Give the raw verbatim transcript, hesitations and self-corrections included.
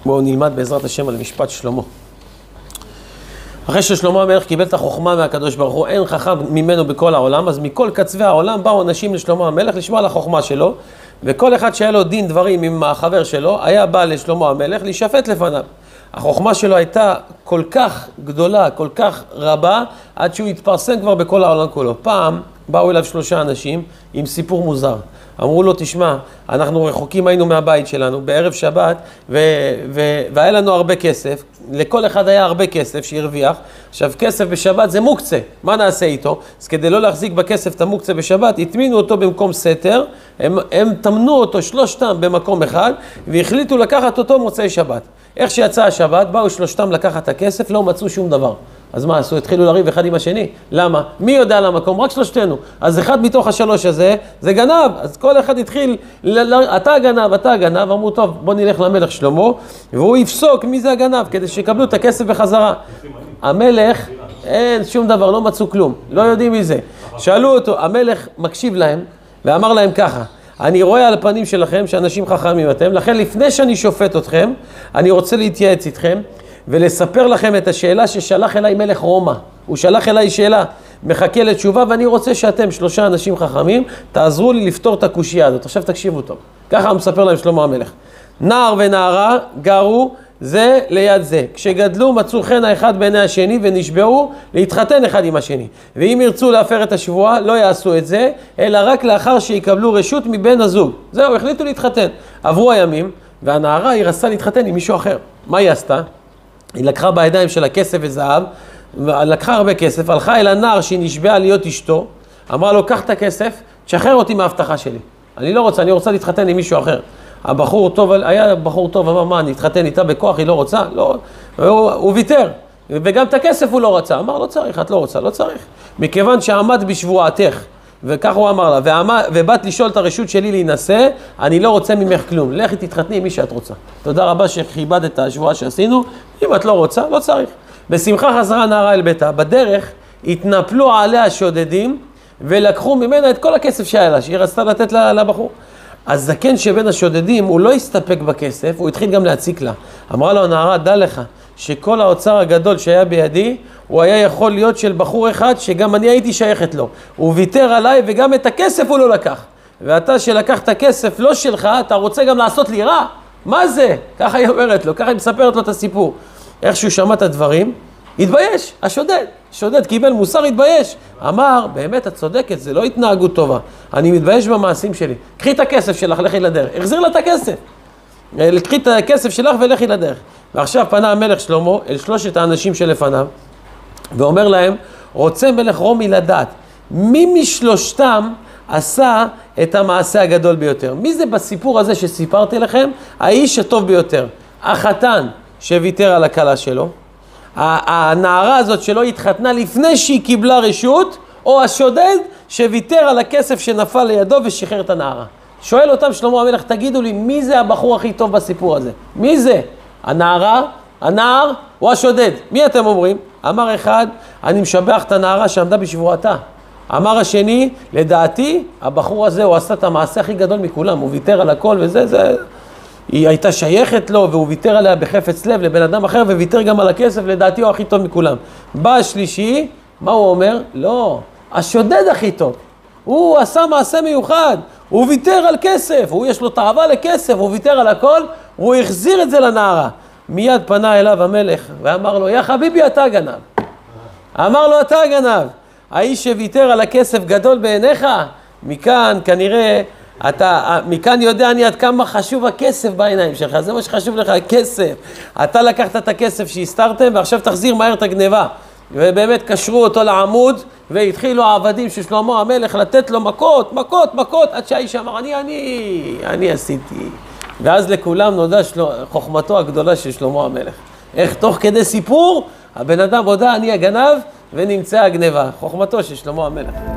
בואו נלמד בעזרת השם על משפט שלמה. אחרי ששלמה המלך קיבל את החוכמה מהקדוש ברוך הוא, אין חכם ממנו בכל העולם, אז מכל קצווי העולם באו אנשים לשלמה המלך לשמוע על החוכמה שלו, וכל אחד שהיה לו דין דברים עם החבר שלו, היה בא לשלמה המלך להישפט לפניו. החוכמה שלו הייתה כל כך גדולה, כל כך רבה, עד שהוא התפרסם כבר בכל העולם כולו. פעם באו אליו שלושה אנשים עם סיפור מוזר. אמרו לו, תשמע, אנחנו רחוקים היינו מהבית שלנו בערב שבת, ו- ו- והיה לנו הרבה כסף, לכל אחד היה הרבה כסף שהרוויח. עכשיו, כסף בשבת זה מוקצה, מה נעשה איתו? אז כדי לא להחזיק בכסף את המוקצה בשבת, התמינו אותו במקום סתר, הם, הם תמנו אותו שלושתם במקום אחד, והחליטו לקחת אותו מוצאי שבת. איך שיצא השבת, באו שלושתם לקחת את הכסף, לא מצאו שום דבר. אז מה עשו? התחילו לריב אחד עם השני. למה? מי יודע על המקום? רק שלושתנו. אז אחד מתוך השלוש הזה, זה גנב. אז כל אחד התחיל, אתה גנב, אתה גנב. אמרו, טוב, בוא נלך למלך שלמה, והוא יפסוק מי זה הגנב, כדי שיקבלו את הכסף בחזרה. המלך, אין שום דבר, לא מצאו כלום. לא יודעים מי זה. שאלו אותו, המלך מקשיב להם, ואמר להם ככה, אני רואה על הפנים שלכם שאנשים חכמים אתם, לכן לפני שאני שופט אתכם, אני רוצה להתייעץ איתכם, ולספר לכם את השאלה ששלח אליי מלך רומא. הוא שלח אליי שאלה, מחכה לתשובה, ואני רוצה שאתם, שלושה אנשים חכמים, תעזרו לי לפתור את הקושייה הזאת. עכשיו תקשיבו טוב. ככה הוא מספר להם שלמה המלך. נער ונערה גרו זה ליד זה. כשגדלו מצאו חן האחד בעיני השני ונשבעו להתחתן אחד עם השני. ואם ירצו להפר את השבועה, לא יעשו את זה, אלא רק לאחר שיקבלו רשות מבן הזוג. זהו, החליטו להתחתן. עברו הימים, והנערה היא רצתה להתחתן עם מישהו אחר. מה היא עשתה? היא לקחה בידיים של הכסף וזהב, לקחה הרבה כסף, הלכה אל הנער שהיא נשבעה להיות אשתו, אמרה לו, קח את הכסף, תשחרר אותי מההבטחה שלי. אני לא רוצה, אני רוצה להתחתן עם מישהו אחר. הבחור טוב, היה בחור טוב, אמר, מה, אני אתחתן איתה בכוח, היא לא רוצה? לא, הוא, הוא ויתר, וגם את הכסף הוא לא רצה. אמר, לא צריך, את לא רוצה, לא צריך. מכיוון שעמד בשבועתך, וכך הוא אמר לה, ועמד, ובאת לשאול את הרשות שלי להינשא, אני לא רוצה ממך כלום. לכי תתחתני עם מי שאת רוצה. תודה רבה שכיבדת את השבועה שעשינו. אם את לא רוצה, לא צריך. בשמחה חזרה נערה אל ביתה. בדרך התנפלו עליה השודדים, ולקחו ממנה את כל הכסף שהיה לה, שהיא רצתה לתת לבחור. הזקן שבין השודדים, הוא לא הסתפק בכסף, הוא התחיל גם להציק לה. אמרה לו הנערה, דע לך, שכל האוצר הגדול שהיה בידי, הוא היה יכול להיות של בחור אחד שגם אני הייתי שייכת לו. הוא ויתר עליי וגם את הכסף הוא לא לקח. ואתה שלקח את הכסף לא שלך, אתה רוצה גם לעשות לי רע? מה זה? ככה היא אומרת לו, ככה היא מספרת לו את הסיפור. איך שהוא שמע את הדברים, התבייש, השודד. השודד קיבל מוסר, התבייש. אמר, באמת את צודקת, זה לא התנהגות טובה. אני מתבייש במעשים שלי. קחי את הכסף שלך, לכי לדרך. החזיר לה את הכסף. קחי את הכסף שלך ולכי לדרך. ועכשיו פנה המלך שלמה אל שלושת האנשים שלפניו, ואומר להם, רוצה מלך רומי לדעת, מי משלושתם עשה את המעשה הגדול ביותר? מי זה בסיפור הזה שסיפרתי לכם? האיש הטוב ביותר. החתן שוויתר על הכלה שלו, הנערה הזאת שלא התחתנה לפני שהיא קיבלה רשות, או השודד שוויתר על הכסף שנפל לידו ושחרר את הנערה. שואל אותם שלמה המלך, תגידו לי, מי זה הבחור הכי טוב בסיפור הזה? מי זה? הנערה, הנער או השודד? מי אתם אומרים? אמר אחד, אני משבח את הנערה שעמדה בשבועתה. אמר השני, לדעתי, הבחור הזה הוא עשה את המעשה הכי גדול מכולם, הוא ויתר על הכל וזה, זה... היא הייתה שייכת לו והוא ויתר עליה בחפץ לב לבן אדם אחר וויתר גם על הכסף, לדעתי הוא הכי טוב מכולם. בא השלישי, מה הוא אומר? לא, השודד הכי טוב. הוא עשה מעשה מיוחד, הוא ויתר על כסף, הוא יש לו תאווה לכסף, הוא ויתר על הכל, הוא החזיר את זה לנערה. מיד פנה אליו המלך ואמר לו, יא חביבי אתה גנב. אמר לו אתה גנב, האיש שוויתר על הכסף גדול בעיניך, מכאן כנראה, אתה, מכאן יודע אני עד כמה חשוב הכסף בעיניים שלך, זה מה שחשוב לך, הכסף. אתה לקחת את הכסף שהסתרתם ועכשיו תחזיר מהר את הגניבה. ובאמת קשרו אותו לעמוד והתחילו העבדים של שלמה המלך לתת לו מכות, מכות, מכות, עד שהאיש אמר, אני, אני, אני עשיתי. ואז לכולם נודע של... חוכמתו הגדולה של שלמה המלך. איך תוך כדי סיפור, הבן אדם הודע, אני הגנב, ונמצא הגניבה. חוכמתו של שלמה המלך.